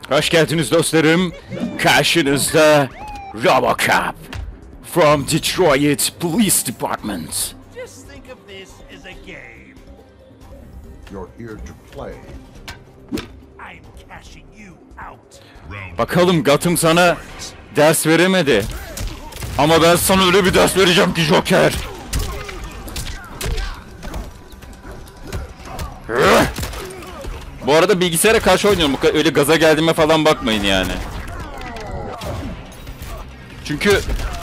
Hoş geldiniz dostlarım. Karşınızda Robocop from Detroit Police Department. Just think of this as a game. You're here to play. I'm cashing you out. Bakalım Gotham sana ders veremedi. Ama ben sana öyle bir ders vereceğim ki Joker. Bu arada bilgisayara karşı oynuyorum. Öyle gaza geldiğime falan bakmayın yani. Çünkü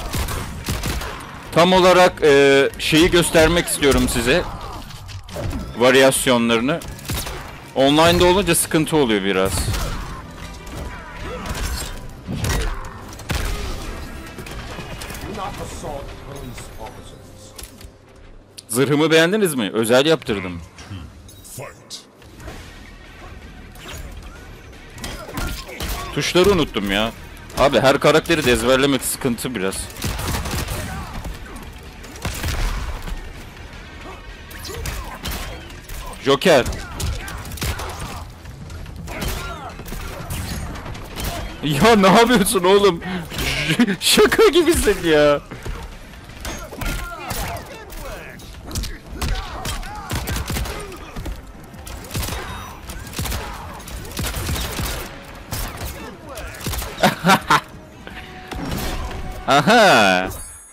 tam olarak şeyi göstermek istiyorum size. Varyasyonlarını. Online'da olunca sıkıntı oluyor biraz. Zırhımı beğendiniz mi? Özel yaptırdım. Tuşları unuttum ya. Abi her karakteri de ezberlemek sıkıntı biraz. Joker. Ya ne yapıyorsun oğlum? Şaka gibisin ya. Aha.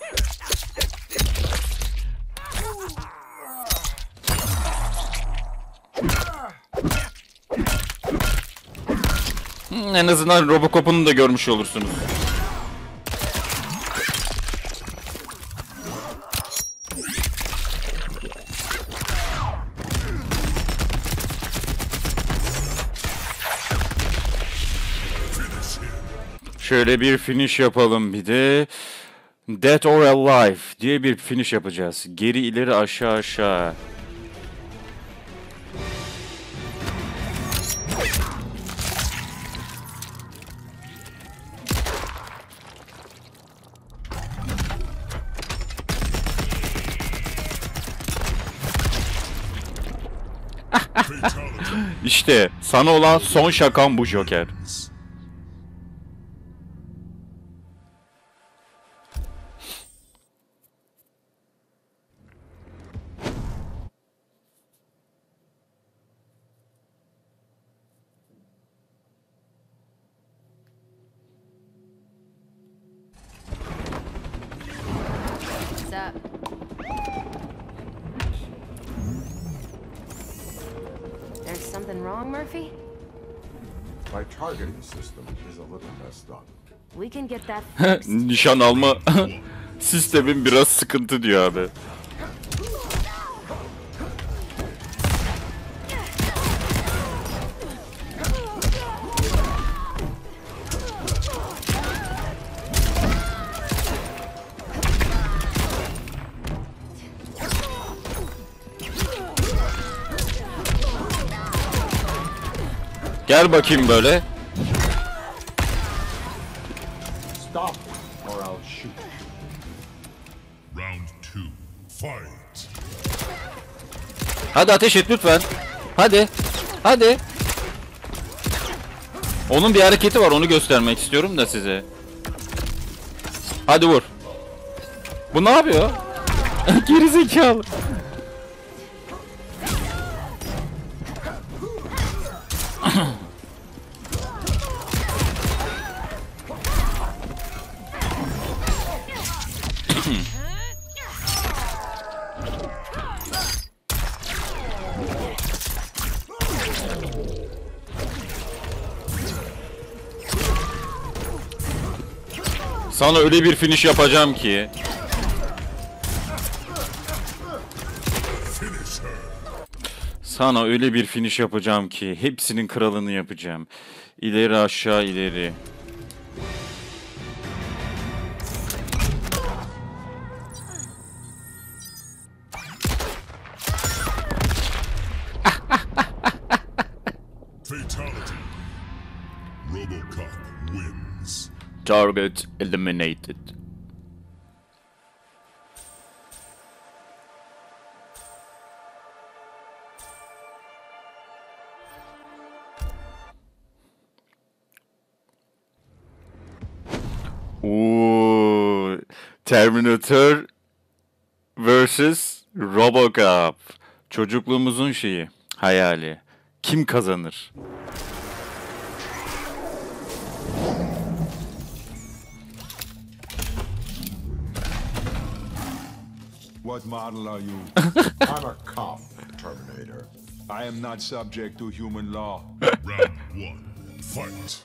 En azından Robocop'unu da görmüş olursunuz. Şöyle bir finish yapalım bir de. Dead or Alive diye bir finish yapacağız. Geri ileri aşağı aşağı. İşte sana olan son şakam bu Joker. What's up? There's something wrong, Murphy? My targeting system is a little messed up. We can get that fixed. Nişan alma sistemin biraz sıkıntı diyor abi. Gel bakayım böyle. Stop or I'll shoot. Round 2. Fight. Hadi ateş et lütfen. Hadi. Hadi. Onun bir hareketi var, onu göstermek istiyorum da size. Hadi vur. Bu ne yapıyor? Geri zekalı. Sana öyle bir finish yapacağım ki. Sana öyle bir finish yapacağım ki hepsinin kralını yapacağım. İleri aşağı ileri. Fatality. Robocop wins. Target eliminated. Oo, Terminator vs. Robocop. Çocukluğumuzun şeyi, hayali. Kim kazanır? What model are you? I'm a cop, Terminator. I am not subject to human law. Round 1. Fight.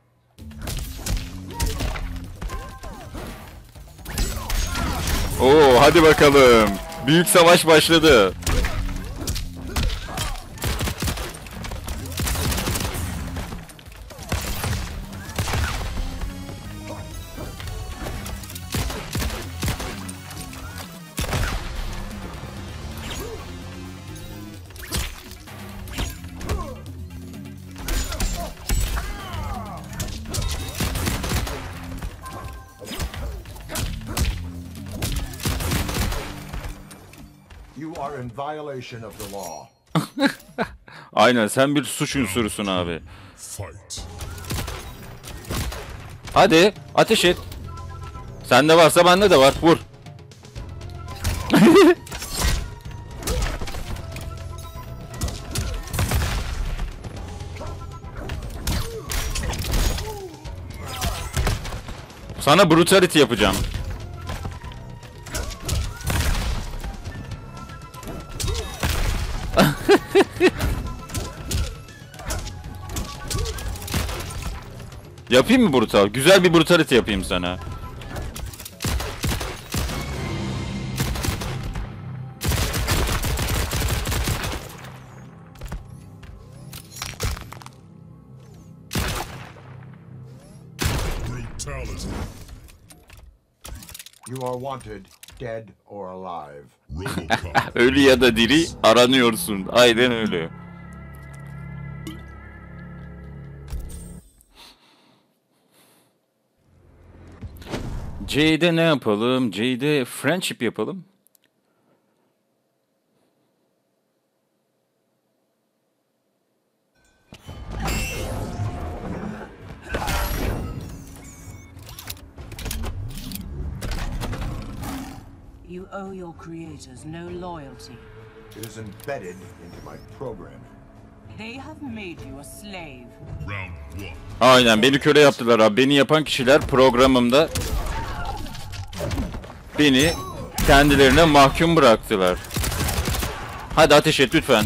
Oo, hadi bakalım. Büyük savaş başladı. You are in violation of the law. Aynen, sen bir suç unsurusun abi. Fight. Hadi ateş et. Sende varsa bende de var. Vur. Sana brutality yapacağım. Yapayım mı brutal? Güzel bir brutality yapayım sana. Brutality. You are wanted, dead or alive. Robocop. Ölü ya da diri aranıyorsun. Aynen öyle. C'de ne yapalım? C'de friendship yapalım. You owe your creators no loyalty. It is embedded into my program. They have made you a slave. Round 1. Aynen, beni köle yaptılar abi. Beni yapan kişiler programımda beni kendilerine mahkum bıraktılar. Hadi ateş et lütfen.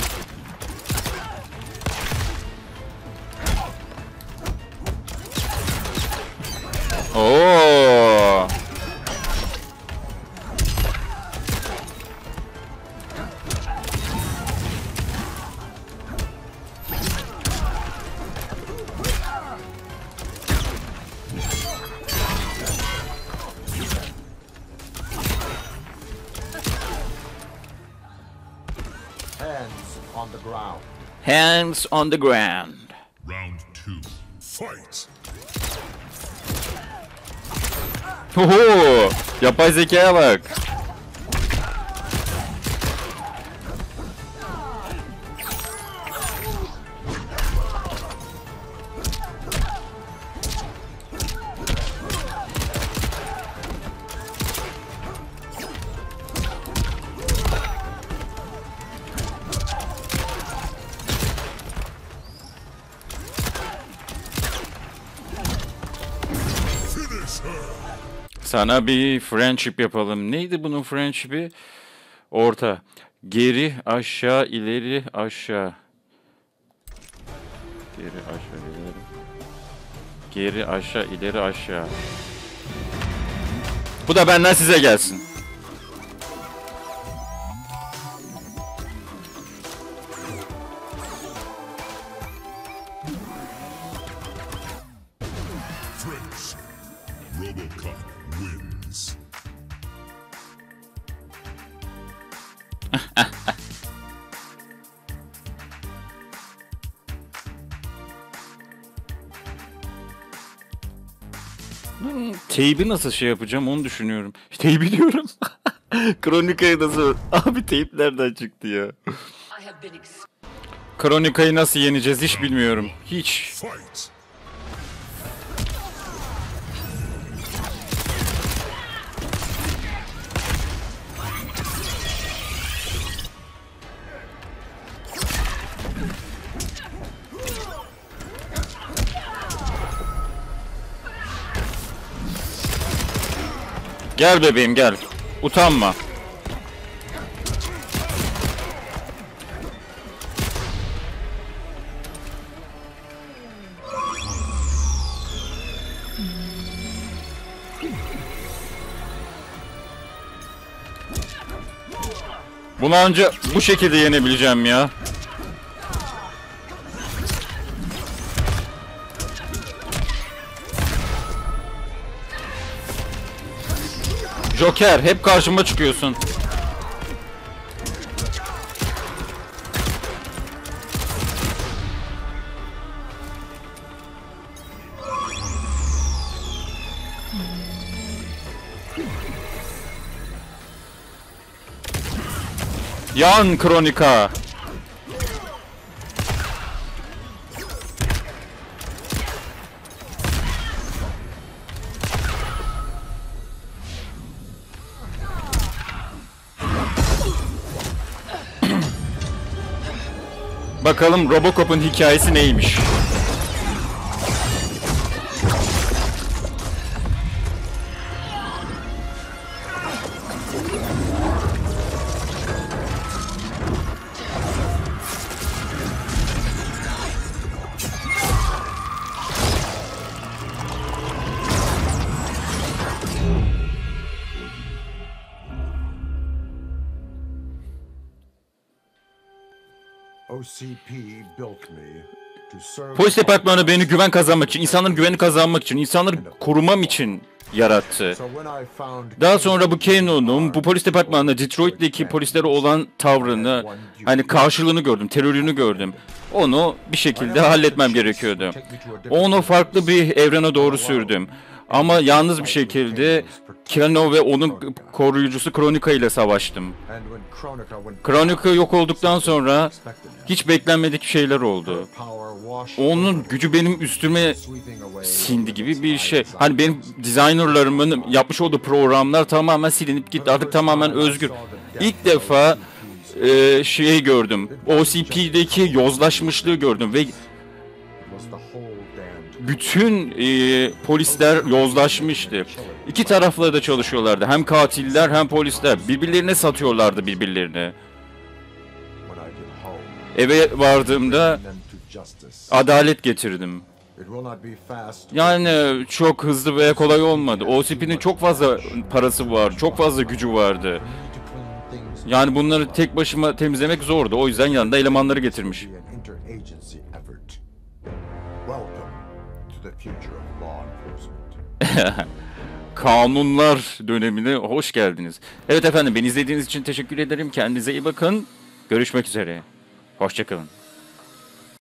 Oo. Hands on the ground. Hands on the ground. Round 2. Fight. Oho! Yapay zekaya bak. Finish her. Sana bir friendship yapalım. Neydi bunun friendship'i? Orta. Geri, aşağı, ileri, aşağı. Geri, aşağı, ileri. Geri, aşağı, ileri, aşağı. Bu da benden size gelsin. Friendship. Robocop wins. Teybi nasıl şey yapacağım onu düşünüyorum. Teybi biliyorum. Kronikayı nasıl... Abi teyp nereden çıktı ya? Kronikayı nasıl yeneceğiz hiç bilmiyorum. Hiç. Fight. Gel bebeğim gel. Utanma. Bunu ancak bu şekilde yenebileceğim ya. Joker, hep karşıma çıkıyorsun. Yan Kronika. Bakalım Robocop'un hikayesi neymiş? OCP built me to serve Polis departmanı beni güven kazanmak için, insanların güveni kazanmak için, insanları korumam için yarattı. So when I found Daha sonra bu Kano'nun bu polis departmanında Detroit'teki polislere olan tavrını, hani karşılığını gördüm, terörünü gördüm. Onu bir şekilde halletmem gerekiyordu. Onu farklı bir evrene doğru sürdüm. Ama yalnız bir şekilde Kano ve onun koruyucusu Kronika ile savaştım. and when Kronika Kronika yok olduktan sonra hiç beklenmedik şeyler oldu. Onun gücü benim üstüme sindi gibi bir şey. Hani benim designerlarımın yapmış olduğu programlar tamamen silinip gitti. Artık tamamen özgür. İlk defa şeyi gördüm. OCP'deki yozlaşmışlığı gördüm ve bütün polisler yozlaşmıştı. İki tarafla da çalışıyorlardı. Hem katiller hem polisler. Birbirlerine satıyorlardı birbirlerini. Eve vardığımda adalet getirdim. Yani çok hızlı ve kolay olmadı. OCP'nin çok fazla parası var, çok fazla gücü vardı. Yani bunları tek başıma temizlemek zordu. O yüzden yanında elemanları getirmiş. Kanunlar dönemine hoş geldiniz. Evet efendim, beni izlediğiniz için teşekkür ederim. Kendinize iyi bakın. Görüşmek üzere. Hoşça kalın.